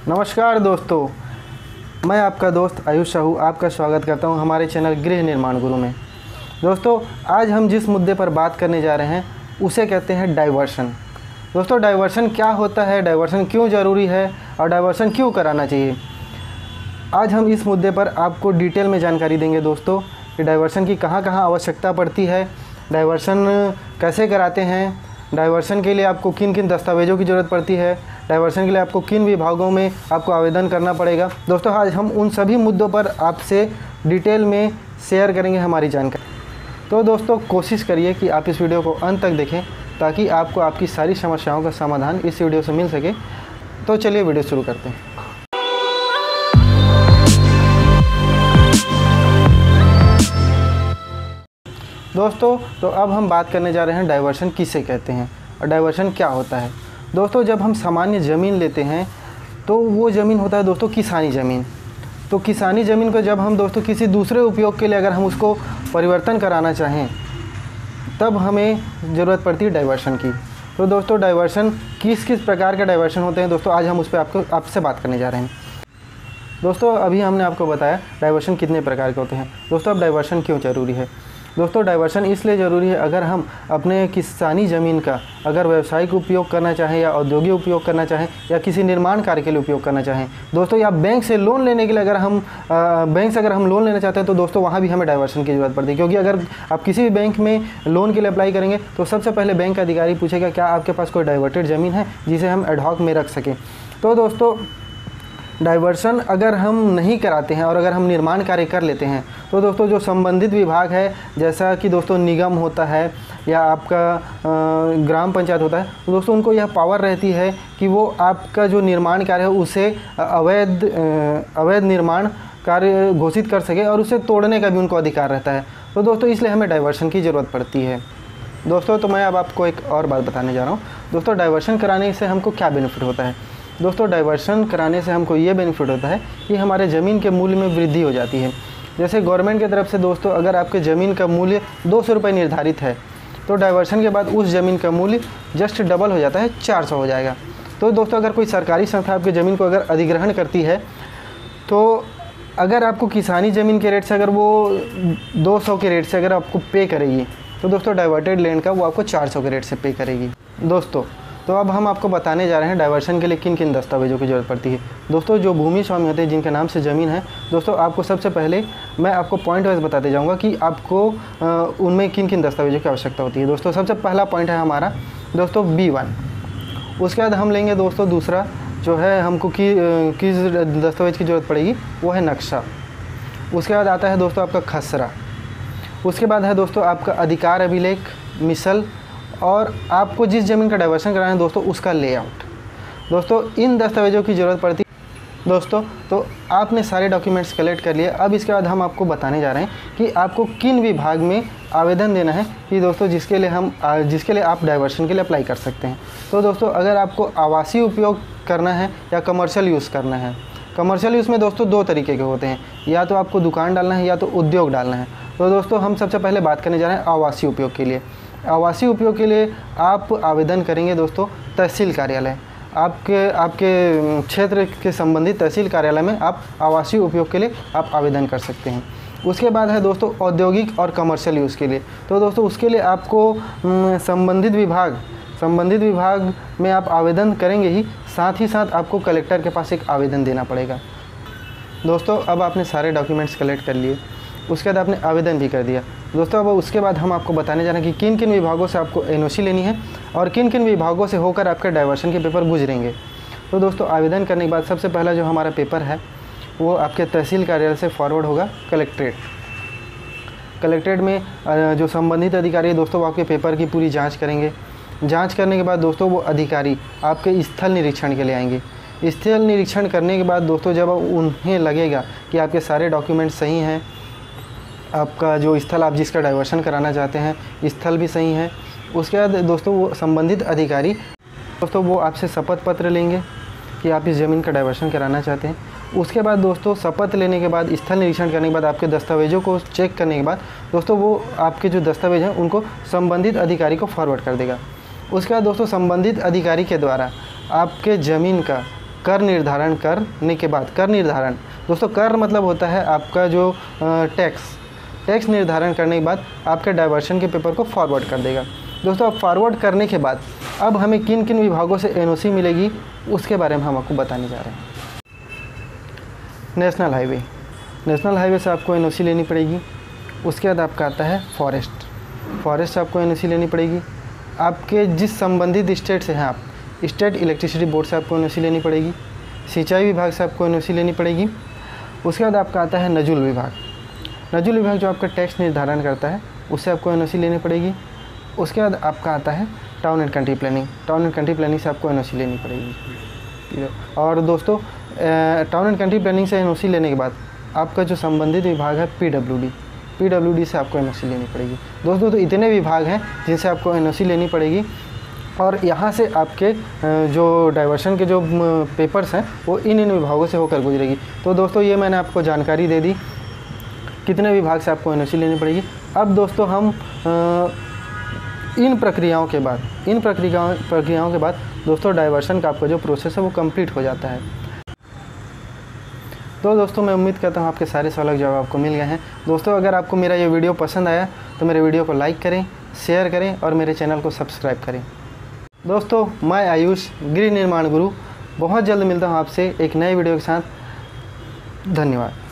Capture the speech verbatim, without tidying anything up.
नमस्कार दोस्तों, मैं आपका दोस्त आयुष साहू आपका स्वागत करता हूं हमारे चैनल गृह निर्माण गुरु में। दोस्तों, आज हम जिस मुद्दे पर बात करने जा रहे हैं उसे कहते हैं डाइवर्शन। दोस्तों, डाइवर्शन क्या होता है, डाइवर्शन क्यों ज़रूरी है और डाइवर्शन क्यों कराना चाहिए, आज हम इस मुद्दे पर आपको डिटेल में जानकारी देंगे। दोस्तों, कि डाइवर्शन की कहाँ कहाँ आवश्यकता पड़ती है, डाइवर्शन कैसे कराते हैं, डाइवर्शन के लिए आपको किन किन दस्तावेज़ों की ज़रूरत पड़ती है, डाइवर्शन के लिए आपको किन विभागों में आपको आवेदन करना पड़ेगा। दोस्तों, आज हम उन सभी मुद्दों पर आपसे डिटेल में शेयर करेंगे हमारी जानकारी। तो दोस्तों, कोशिश करिए कि आप इस वीडियो को अंत तक देखें ताकि आपको आपकी सारी समस्याओं का समाधान इस वीडियो से मिल सके। तो चलिए वीडियो शुरू करते हैं। दोस्तों, तो अब हम बात करने जा रहे हैं डाइवर्शन किसे कहते हैं और डाइवर्शन क्या होता है। दोस्तों, जब हम सामान्य ज़मीन लेते हैं तो वो ज़मीन होता है दोस्तों किसानी ज़मीन। तो किसानी ज़मीन को जब हम दोस्तों किसी दूसरे उपयोग के लिए अगर हम उसको परिवर्तन कराना चाहें तब हमें ज़रूरत पड़ती है डाइवर्शन की। तो दोस्तों, डाइवर्शन किस किस प्रकार के डाइवर्शन होते हैं दोस्तों, आज हम उस पर आपको आपसे बात करने जा रहे हैं। दोस्तों, अभी हमने आपको बताया डाइवर्शन कितने प्रकार के होते हैं। दोस्तों, अब डाइवर्शन क्यों ज़रूरी है। दोस्तों, डाइवर्शन इसलिए ज़रूरी है अगर हम अपने किसानी ज़मीन का अगर व्यावसायिक उपयोग करना चाहें या औद्योगिक उपयोग करना चाहें या किसी निर्माण कार्य के लिए उपयोग करना चाहें। दोस्तों, या बैंक से लोन लेने के लिए अगर हम आ, बैंक से अगर हम लोन लेना चाहते हैं तो दोस्तों वहाँ भी हमें डाइवर्शन की ज़रूरत पड़ती है, क्योंकि अगर आप किसी भी बैंक में लोन के लिए अप्लाई करेंगे तो सबसे पहले बैंक का अधिकारी पूछेगा क्या आपके पास कोई डाइवर्टेड ज़मीन है जिसे हम एडहॉक में रख सकें। तो दोस्तों, डाइवर्शन अगर हम नहीं कराते हैं और अगर हम निर्माण कार्य कर लेते हैं तो दोस्तों जो संबंधित विभाग है, जैसा कि दोस्तों निगम होता है या आपका ग्राम पंचायत होता है, तो दोस्तों उनको यह पावर रहती है कि वो आपका जो निर्माण कार्य है उसे अवैध अवैध निर्माण कार्य घोषित कर सके और उसे तोड़ने का भी उनको अधिकार रहता है। तो दोस्तों इसलिए हमें डाइवर्शन की ज़रूरत पड़ती है। दोस्तों, तो मैं अब आपको एक और बात बताने जा रहा हूँ। दोस्तों, डाइवर्शन कराने से हमको क्या बेनिफिट होता है। दोस्तों, डाइवर्शन कराने से हमको ये बेनिफिट होता है कि हमारे ज़मीन के मूल्य में वृद्धि हो जाती है। जैसे गवर्नमेंट की तरफ से दोस्तों अगर आपके ज़मीन का मूल्य दो सौ रुपये निर्धारित है तो डाइवर्शन के बाद उस ज़मीन का मूल्य जस्ट डबल हो जाता है, चार सौ हो जाएगा। तो दोस्तों अगर कोई सरकारी संस्था आपकी ज़मीन को अगर अधिग्रहण करती है तो अगर आपको किसानी ज़मीन के रेट से अगर वो दो सौ के रेट से अगर आपको पे करेगी तो दोस्तों डाइवर्टेड लैंड का वो आपको चार सौ के रेट से पे करेगी। दोस्तों, तो अब हम आपको बताने जा रहे हैं डाइवर्शन के लिए किन किन दस्तावेज़ों की ज़रूरत पड़ती है। दोस्तों, जो भूमि स्वामी होते हैं जिनके नाम से ज़मीन है, दोस्तों आपको सबसे पहले मैं आपको पॉइंट वाइज बताते जाऊंगा कि आपको उनमें किन किन दस्तावेज़ों की आवश्यकता होती है। दोस्तों, सबसे पहला पॉइंट है हमारा दोस्तों बी वन। उसके बाद हम लेंगे दोस्तों दूसरा जो है हमको कि किस दस्तावेज़ की ज़रूरत पड़ेगी, वो है नक्शा। उसके बाद आता है दोस्तों आपका खसरा। उसके बाद है दोस्तों आपका अधिकार अभिलेख, मिसल और आपको जिस ज़मीन का डाइवर्शन कराना है दोस्तों उसका लेआउट। दोस्तों, इन दस्तावेज़ों की ज़रूरत पड़ती है। दोस्तों, तो आपने सारे डॉक्यूमेंट्स कलेक्ट कर लिए। अब इसके बाद हम आपको बताने जा रहे हैं कि आपको किन विभाग में आवेदन देना है कि दोस्तों जिसके लिए हम जिसके लिए आप डाइवर्शन के लिए अप्लाई कर सकते हैं। तो दोस्तों, अगर आपको आवासीय उपयोग करना है या कमर्शियल यूज़ करना है, कमर्शियल यूज़ में दोस्तों दो तरीके के होते हैं, या तो आपको दुकान डालना है या तो उद्योग डालना है। तो दोस्तों हम सबसे पहले बात करने जा रहे हैं आवासीय उपयोग के लिए। आवासीय उपयोग के लिए आप आवेदन करेंगे दोस्तों तहसील कार्यालय, आपके आपके क्षेत्र के संबंधित तहसील कार्यालय में आप आवासीय उपयोग के लिए आप आवेदन कर सकते हैं। उसके बाद है दोस्तों औद्योगिक और कमर्शियल यूज़ के लिए। तो दोस्तों उसके लिए आपको संबंधित विभाग संबंधित विभाग में आप आवेदन करेंगे ही, साथ ही साथ आपको कलेक्टर के पास एक आवेदन देना पड़ेगा। दोस्तों, अब आपने सारे डॉक्यूमेंट्स कलेक्ट कर लिए, उसके बाद आपने आवेदन भी कर दिया। दोस्तों, अब उसके बाद हम आपको बताने जा रहे हैं कि किन किन विभागों से आपको एन ओ सी लेनी है और किन किन विभागों से होकर आपके डाइवर्शन के पेपर गुजरेंगे। तो दोस्तों, आवेदन करने के बाद सबसे पहला जो हमारा पेपर है वो आपके तहसील कार्यालय से फॉरवर्ड होगा कलेक्ट्रेट। कलेक्ट्रेट में जो संबंधित अधिकारी है दोस्तों वो आपके पेपर की पूरी जाँच करेंगे। जाँच करने के बाद दोस्तों वो अधिकारी आपके स्थल निरीक्षण के लिए आएंगे। स्थल निरीक्षण करने के बाद दोस्तों जब उन्हें लगेगा कि आपके सारे डॉक्यूमेंट सही हैं, आपका जो स्थल आप जिसका डाइवर्शन कराना चाहते हैं स्थल भी सही है, उसके बाद दोस्तों वो संबंधित अधिकारी दोस्तों वो आपसे शपथ पत्र लेंगे कि आप इस ज़मीन का डाइवर्शन कराना चाहते हैं। उसके बाद दोस्तों शपथ लेने के बाद स्थल निरीक्षण करने के बाद आपके दस्तावेज़ों को चेक करने के बाद दोस्तों वो आपके जो दस्तावेज हैं उनको संबंधित अधिकारी को फॉरवर्ड कर देगा। उसके बाद दोस्तों संबंधित अधिकारी के द्वारा आपके ज़मीन का कर निर्धारण करने के बाद, कर निर्धारण दोस्तों, कर मतलब होता है आपका जो टैक्स टैक्स निर्धारण करने के बाद आपके डाइवर्शन के पेपर को फॉरवर्ड कर देगा। दोस्तों अब फॉरवर्ड करने के बाद अब हमें किन किन विभागों से एनओसी मिलेगी उसके बारे में हम आपको बताने जा रहे हैं। नेशनल हाईवे, नेशनल हाईवे से आपको एनओसी लेनी पड़ेगी। उसके बाद आपका आता है फॉरेस्ट, फॉरेस्ट से आपको एनओसी लेनी पड़ेगी। आपके जिस संबंधित स्टेट से हैं आप, स्टेट इलेक्ट्रिसिटी बोर्ड से आपको एनओसी लेनी पड़ेगी। सिंचाई विभाग से आपको एनओसी लेनी पड़ेगी। उसके बाद आपका आता है नजुल विभाग, नजुल विभाग जो आपका टैक्स निर्धारण करता है उससे आपको एनओसी लेनी पड़ेगी। उसके बाद आपका आता है town and country planning, town and country planning से आपको एनओसी लेनी पड़ेगी। और दोस्तों टाउन एंड कंट्री प्लानिंग से एनओसी लेने के बाद आपका जो संबंधित विभाग है पीडब्ल्यूडी, पीडब्ल्यूडी से आपको एनओसी लेनी पड़ेगी। दोस्तों तो इतने विभाग हैं जिनसे आपको एनओसी लेनी पड़ेगी और यहाँ से आपके जो डाइवर्शन के जो पेपर्स हैं वो इन इन विभागों से होकर गुजरेगी। तो दोस्तों ये मैंने आपको जानकारी दे दी कितने विभाग से आपको एनओसी लेनी पड़ेगी। अब दोस्तों हम इन प्रक्रियाओं के बाद इन प्रक्रियाओं प्रक्रियाओं के बाद दोस्तों डाइवर्शन का आपका जो प्रोसेस है वो कंप्लीट हो जाता है। तो दोस्तों मैं उम्मीद करता हूँ आपके सारे सवालों के जवाब आपको मिल गए हैं। दोस्तों अगर आपको मेरा ये वीडियो पसंद आया तो मेरे वीडियो को लाइक करें, शेयर करें और मेरे चैनल को सब्सक्राइब करें। दोस्तों मैं आयुष, गृह निर्माण गुरु, बहुत जल्द मिलता हूँ आपसे एक नए वीडियो के साथ। धन्यवाद।